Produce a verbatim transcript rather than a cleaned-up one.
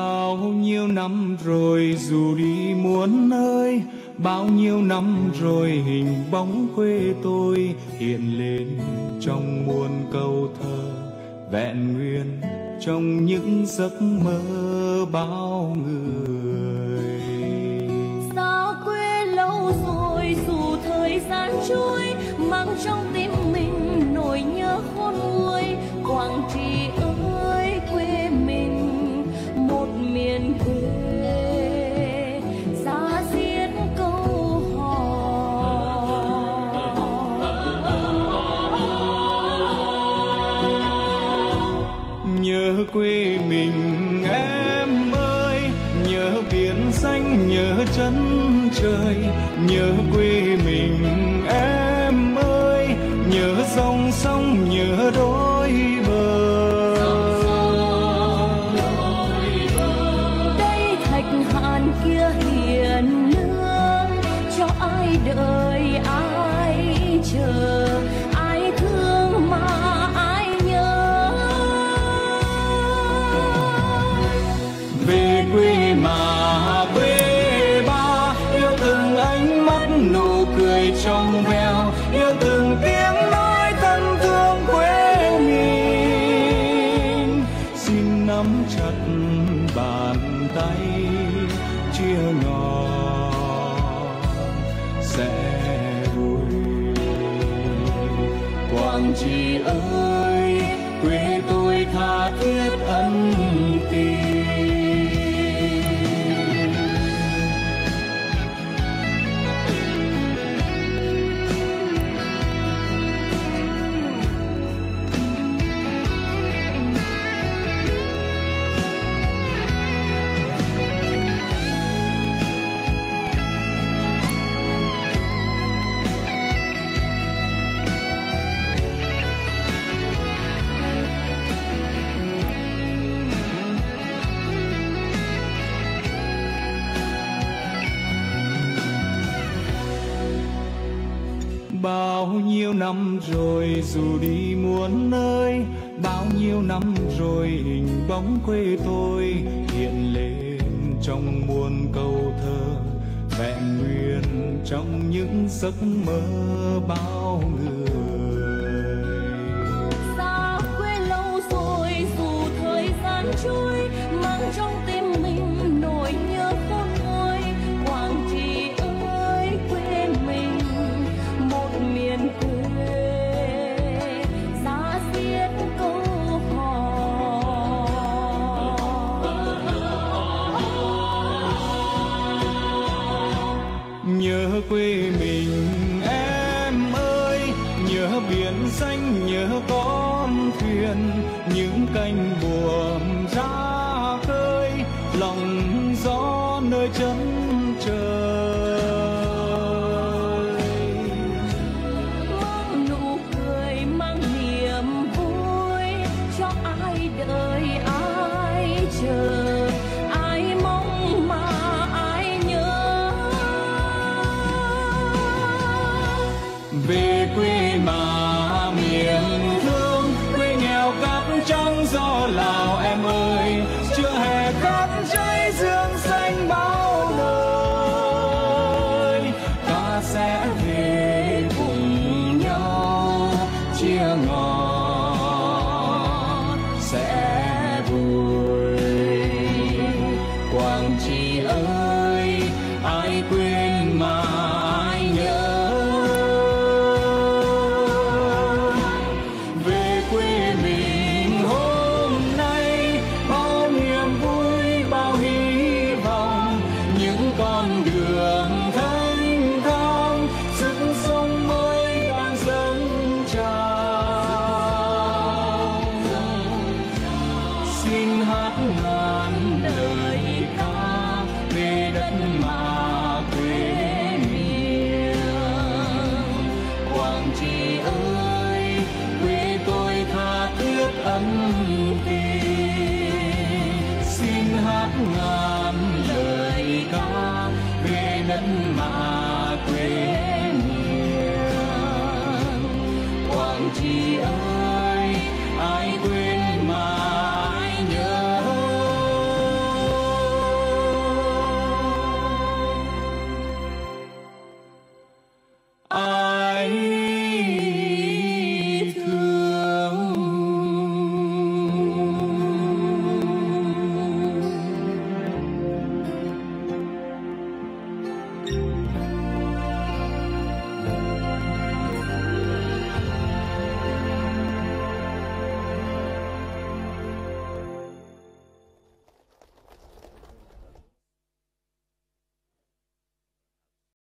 Bao nhiêu năm rồi dù đi muôn nơi, bao nhiêu năm rồi hình bóng quê tôi hiện lên trong muôn câu thơ, vẹn nguyên trong những giấc mơ bao người. Xa quê lâu rồi dù thời gian trôi, mang trong tim mình nỗi nhớ khôn nguôi. Quảng Trị ơi quê mình, một miền quê giá diết câu hò. Nhớ quê mình em ơi, nhớ biển xanh, nhớ chân trời. Nhớ quê mình em ơi, nhớ dòng sông, nhớ đôi bờ. Đây thạch hàn kia hiền lương, cho ai đợi ai chờ, ai thương mà ai nhớ. Về quê mà quê ba, yêu từng ánh mắt nụ cười trong veo, yêu từng tiếng nói thân thương quê mình. Xin nắm chặt bàn tay chia ngọt sẽ vui. Quảng Trị ơi quê tôi tha thiết ân tình. Bao nhiêu năm rồi dù đi muôn nơi, bao nhiêu năm rồi hình bóng quê tôi hiện lên trong muôn câu thơ, vẹn nguyên trong những giấc mơ bao người. Xa quê lâu rồi dù thời gian trôi, mang trong tim mình nỗi nhớ khôn nguôi. Quảng Trị ơi quê mình, một miền quê giá diết câu hò. Nhớ quê mình em ơi, nhớ biển xanh, nhớ con thuyền, những cánh buồm ra khơi, lòng gió nơi chân trời. Mang nụ cười, mang niềm vui, cho ai đợi ai chờ, ai mong mà ai nhớ. Về quê mà miền thương, quê nghèo cát trắng gió Lào em ơi, chưa hè khát cháy dương xanh bao nơi. Ta sẽ về cùng nhau chia ngọt sẽ vui. Quảng Trị ơi ai quên mà ai nhớ. Về quê mình hôm nay, bao niềm vui bao hy vọng, những con đường thanh thang, sức sống mới đang dâng trào. Xin hát ngàn lời ca về đất mà quê miền. Quảng Trị ơi quê tôi tha thiết ân tình. Xin hát ngàn lời ca về đất mà quê miền. Quảng Trị ơi